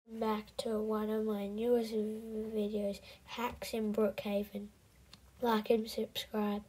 Back to one of my newest videos, Hacks in Brookhaven. Like and subscribe.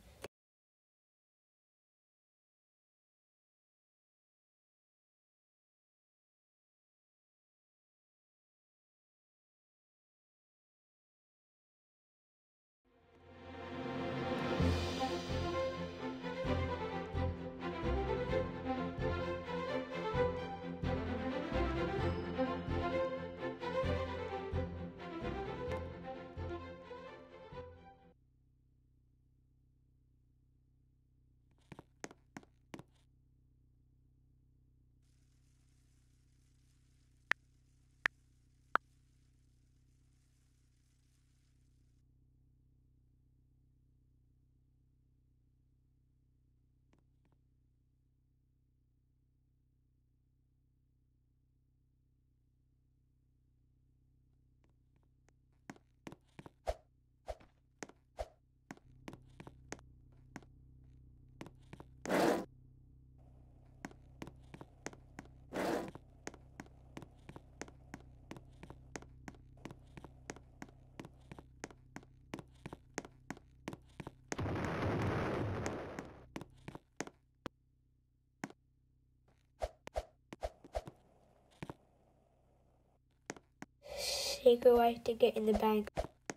Secret way to get in the bank.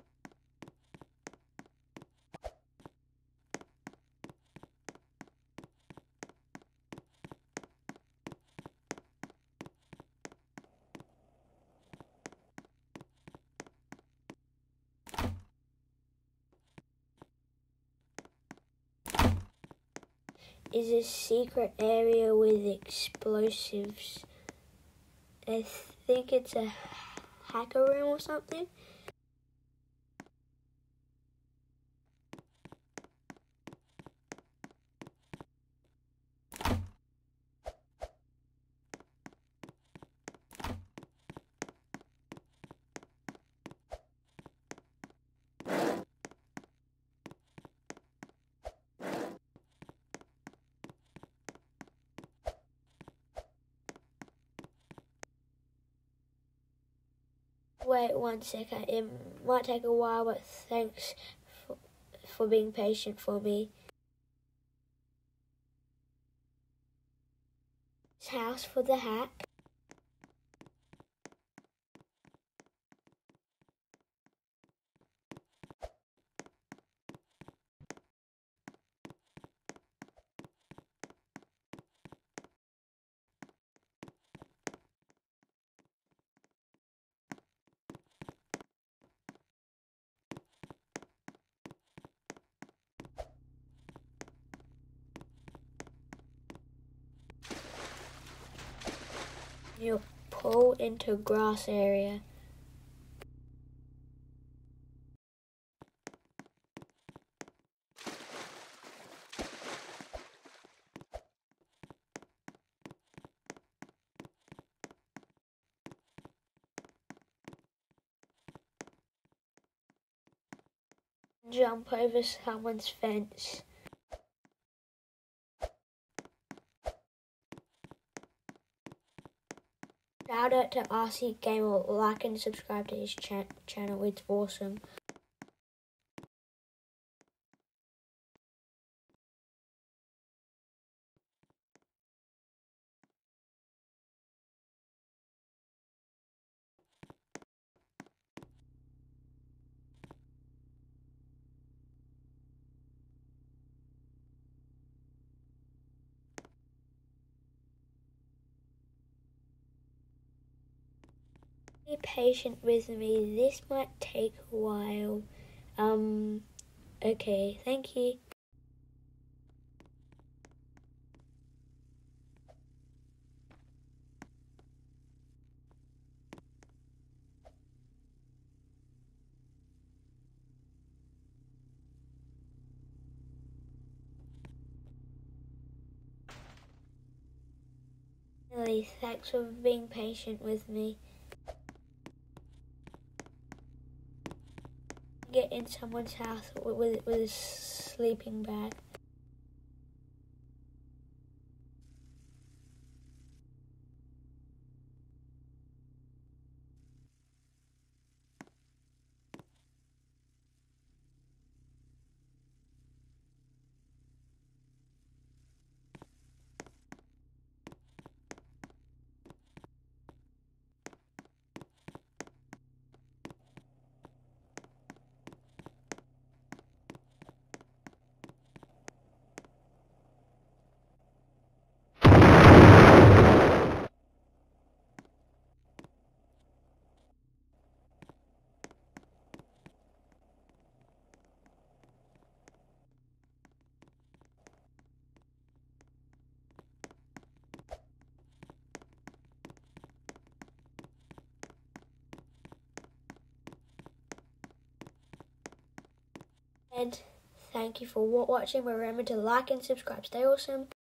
Is a secret area with explosives. I think it's a hacker room or something. Wait 1 second, it might take a while, but thanks for being patient for me. House for the hack. You pull into grass area. Jump over someone's fence. Shout out to RC Gamer, like and subscribe to his channel, it's awesome. Be patient with me, this might take a while. Okay, thank you. Really, thanks for being patient with me. Get in someone's house with a sleeping bag. And thank you for watching. Remember to like and subscribe. Stay awesome.